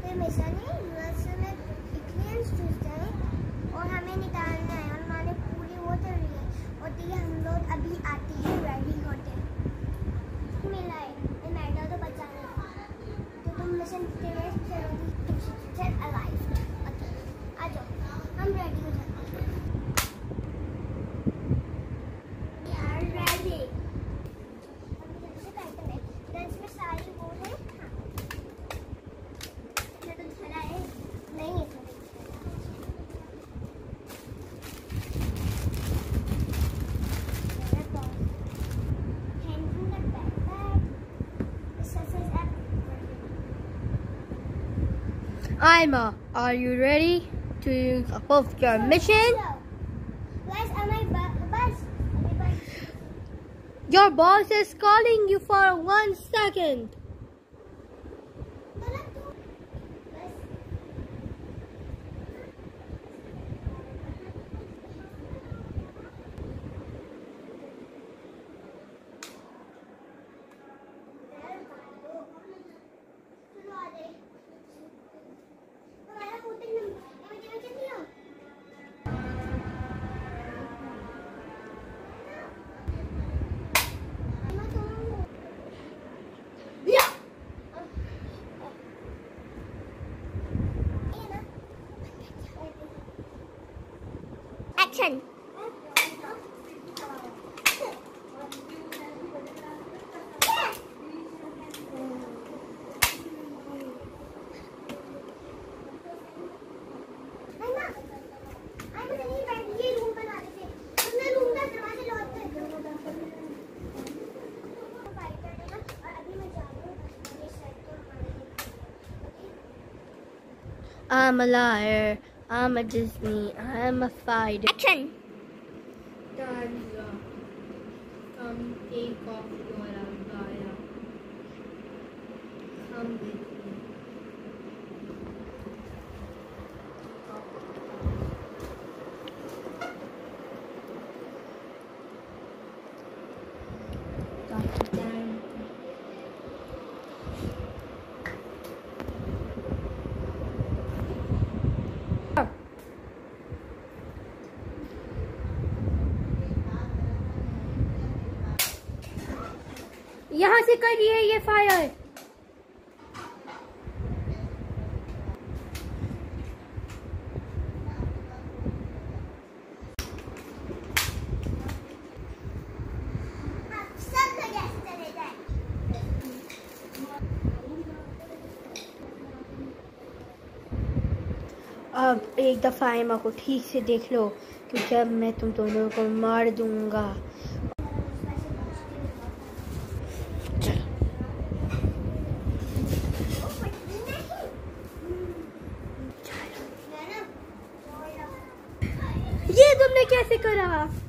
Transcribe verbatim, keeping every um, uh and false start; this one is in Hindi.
पे मिशन है, यूएस में इक्लियंस ट्यूसडे है और हमें निकालना है और हमारे पूरी वो चल रही है और तो हम लोग अभी आती है रेडी होते मिला है ये मैटर तो बचाना है तो तुम मिशन के लिए चलोगी चल अलाइव ओके आ जाओ हम रेडी हो जाते हैं यार ready Ima, are you ready to accomplish your mission? Where's my bus? Your boss is calling you for one second. Action. I'm a liar. I'm a Disney. I'm a fighter. Action. Danza, come take off your abaya. Come with me. यहाँ से करिए ये फायर। अब एक दफा इमा को ठीक से देख लो कि जब मैं तुम दोनों को मार दूंगा। ये तुमने कैसे करा?